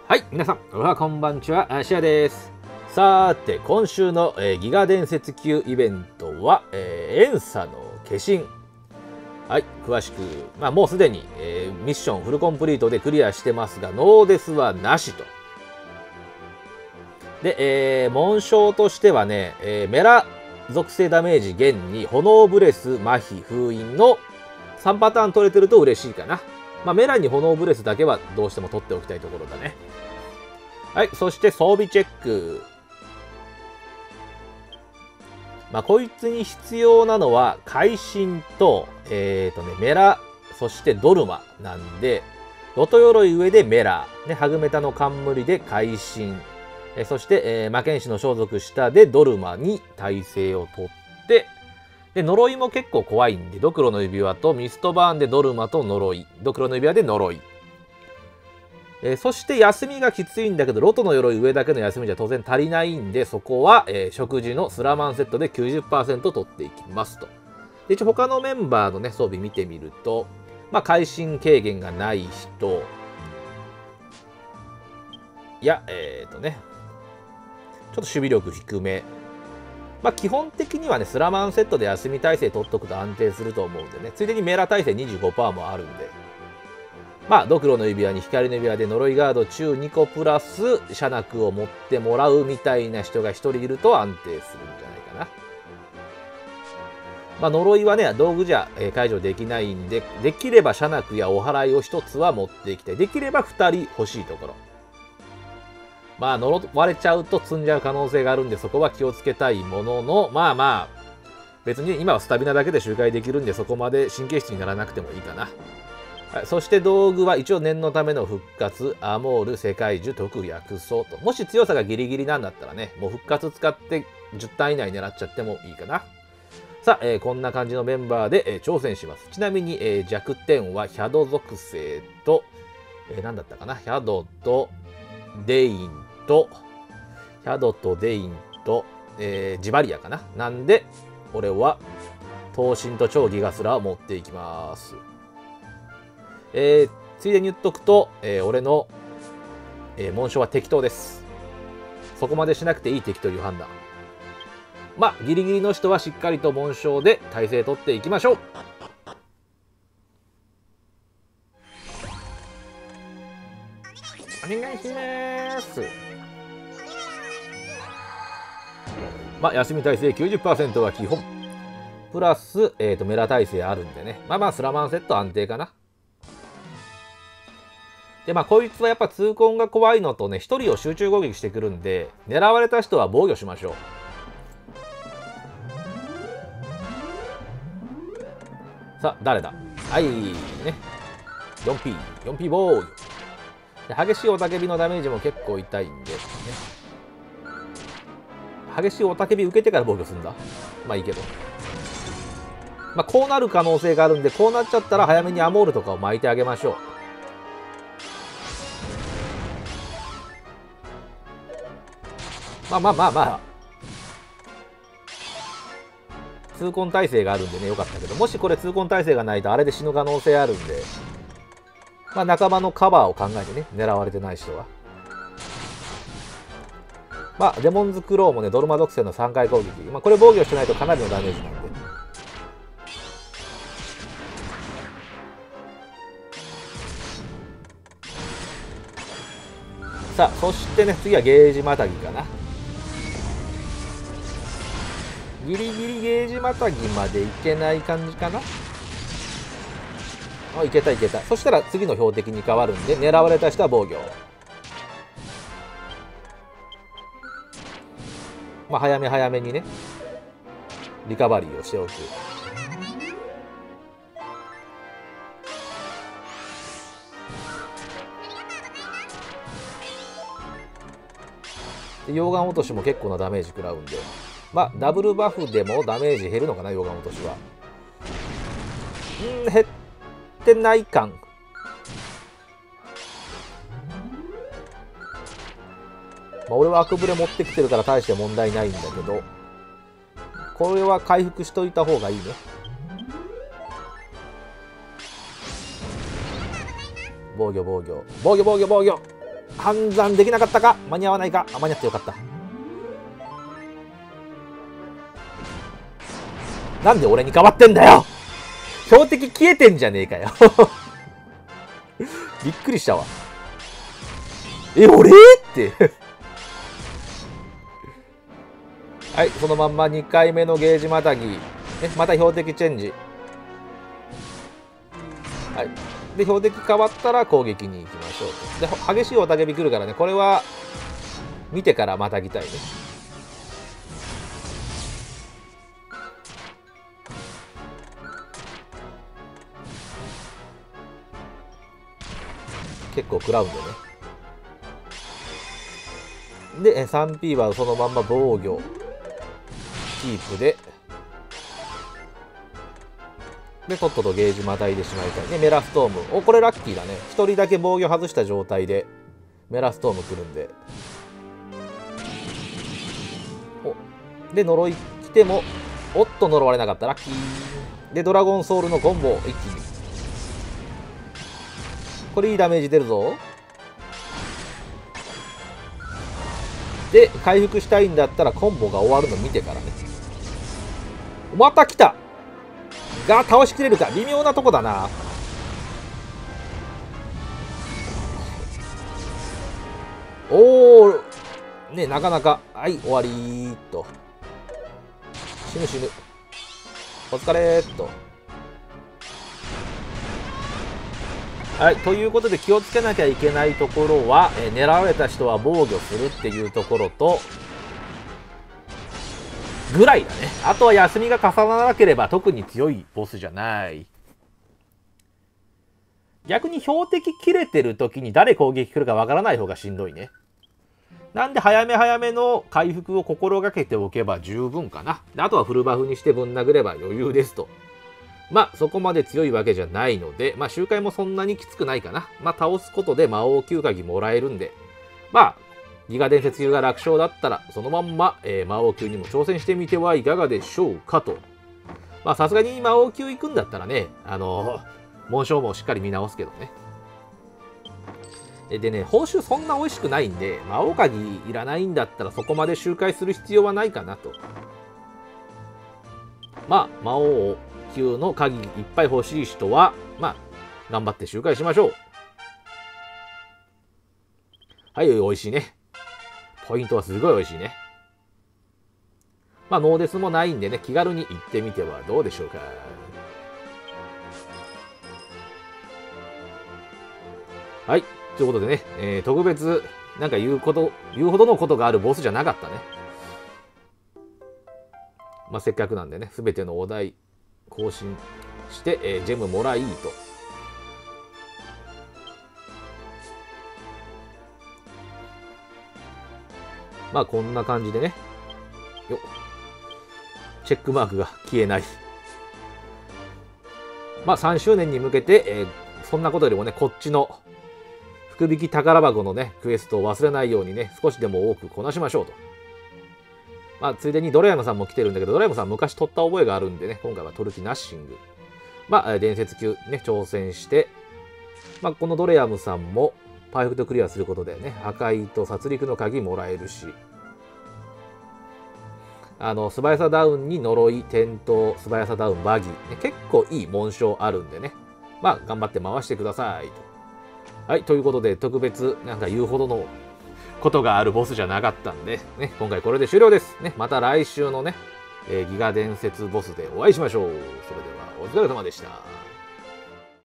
はい、皆さん、おはこんばんちは、シアです。さて、今週の、ギガ伝説級イベントは、エンサの化身。はい、詳しく、もうすでに、ミッションフルコンプリートでクリアしてますが、ノーデスはなしと。で、紋章としてはね、メラ属性ダメージ減に炎ブレス、麻痺、封印の3パターン取れてると嬉しいかな。メラに炎ブレスだけはどうしても取っておきたいところだね。はい、そして装備チェック。こいつに必要なのは、会心と、メラ、そしてドルマなんで、ロト鎧上でメラ、ハグメタの冠で会心、そして、魔剣士の装束下でドルマに耐性を取って、で、呪いも結構怖いんで、ドクロの指輪とミストバーンでドルマと呪い、ドクロの指輪で呪い。そして休みがきついんだけど、ロトの鎧上だけの休みじゃ当然足りないんで、そこは、食事のスラマンセットで 90% 取っていきますと。で、一応他のメンバーのね、装備見てみると、会心軽減がない人、いや、ちょっと守備力低め。基本的にはね、スラマンセットで休み耐性取っとくと安定すると思うんでね、ついでにメラ耐性 25% もあるんで、ドクロの指輪に光の指輪で呪いガード中2個プラス、シャナクを持ってもらうみたいな人が1人いると安定するんじゃないかな。呪いはね、道具じゃ解除できないんで、できればシャナクやお祓いを1つは持っていきたい。できれば2人欲しいところ。呪われちゃうと積んじゃう可能性があるんで、そこは気をつけたいものの、別に今はスタビナだけで周回できるんで、そこまで神経質にならなくてもいいかな。はい、そして道具は一応念のための復活、アモール、世界樹、特薬草と。もし強さがギリギリなんだったらね、もう復活使って10ターン以内狙っちゃってもいいかな。さあ、こんな感じのメンバーで、挑戦します。ちなみに、弱点はヒャド属性と、何だったかな、ヒャドとデインと、ヒャドとデインと、ジバリアかな。なんで、俺は、闘神と超ギガスラーを持っていきます。ついでに言っとくと、俺の、紋章は適当です。そこまでしなくていい敵という判断。ギリギリの人はしっかりと紋章で耐性取っていきましょう。お願いします。休み耐性 90% は基本。プラス、メラ耐性あるんでね。スラマンセット安定かな。で、こいつはやっぱ痛恨が怖いのとね、一人を集中攻撃してくるんで、狙われた人は防御しましょう。さあ、誰だ？はい、ね。4P 防御。で、激しい雄たけびのダメージも結構痛いんで、ね。激しい雄たけび受けてから防御するんだ。いいけど。こうなる可能性があるんで、こうなっちゃったら早めにアモールとかを巻いてあげましょう。痛恨耐性があるんでね、よかったけど、もしこれ痛恨耐性がないとあれで死ぬ可能性あるんで、仲間のカバーを考えてね、狙われてない人は。デモンズクローもね、ドルマ属性の3回攻撃。これ防御してないとかなりのダメージなんで。さあ、そしてね、次はゲージまたぎかな。ギリギリゲージまたぎまでいけない感じかな。いけたいけた。そしたら次の標的に変わるんで、狙われた人は防御。早め早めにね、リカバリーをしておく。で、溶岩落としも結構なダメージ食らうんで。ダブルバフでもダメージ減るのかな、溶岩落としは。減ってない感。俺はアクブレ持ってきてるから大して問題ないんだけど、これは回復しといた方がいいね。防御防御防御防御防御。 判断できなかったか、間に合わないか。間に合ってよかった。なんで俺に変わってんだよ。標的消えてんじゃねえかよ。びっくりしたわ。俺ってはい、そのまんま2回目のゲージまたぎ。また標的チェンジ。はい。で、標的変わったら攻撃に行きましょうと。で、激しい雄たけび来るからね、これは見てからまたぎたいね。結構食らうんでね。で、3P はそのまんま防御キープで、とっととゲージまたいでしまいたいね。メラストーム。これラッキーだね。1人だけ防御外した状態でメラストーム来るんで。で、呪い来ても、おっと呪われなかった。ラッキー。で、ドラゴンソウルのコンボ一気に。これいいダメージ出るぞ。で、回復したいんだったらコンボが終わるの見てからね。また来たが倒しきれるか。微妙なとこだな。おーね、なかなか。はい、終わりーっと。死ぬ死ぬ。お疲れーっと。はい、ということで気をつけなきゃいけないところは、狙われた人は防御するっていうところと、ぐらいだね。あとは休みが重ならなければ特に強いボスじゃない。逆に標的切れてる時に誰攻撃来るかわからない方がしんどいね。なんで早め早めの回復を心がけておけば十分かな。あとはフルバフにしてぶん殴れば余裕ですと。まあそこまで強いわけじゃないので、まあ周回もそんなにきつくないかな。まあ倒すことで魔王9鍵もらえるんで、まあギガ伝説級が楽勝だったらそのまんま、魔王級にも挑戦してみてはいかがでしょうかと。まあさすがに魔王級行くんだったらね、紋章もしっかり見直すけどね。でね、報酬そんな美味しくないんで、魔王鍵いらないんだったらそこまで周回する必要はないかなと。まあ魔王級の鍵いっぱい欲しい人は、まあ頑張って周回しましょう。はい、美味しいね。ポイントはすごい美味しいね。まあノーデスもないんでね、気軽に行ってみてはどうでしょうか。はい。ということでね、特別、なんか言うほどのことがあるボスじゃなかったね。まあせっかくなんでね、すべてのお題更新して、ジェムもらいと。まあこんな感じでね。よっ。チェックマークが消えない。まあ3周年に向けて、そんなことよりもね、こっちの福引き宝箱のね、クエストを忘れないようにね、少しでも多くこなしましょうと。まあついでにドラヤムさんも来てるんだけど、ドラヤムさん昔取った覚えがあるんでね、今回は取る気ナッシング。まあ伝説級ね、挑戦して、まあこのドレヤムさんもパーフェクトクリアすることでね、破壊と殺戮の鍵もらえるし、素早さダウンに呪い、転倒、素早さダウン、バギー、ね、結構いい紋章あるんでね、まあ頑張って回してくださいと。はい、ということで特別なんか言うほどのことがあるボスじゃなかったんで、ね、今回これで終了です。ね、また来週のね、ギガ伝説ボスでお会いしましょう。それではお疲れ様でした。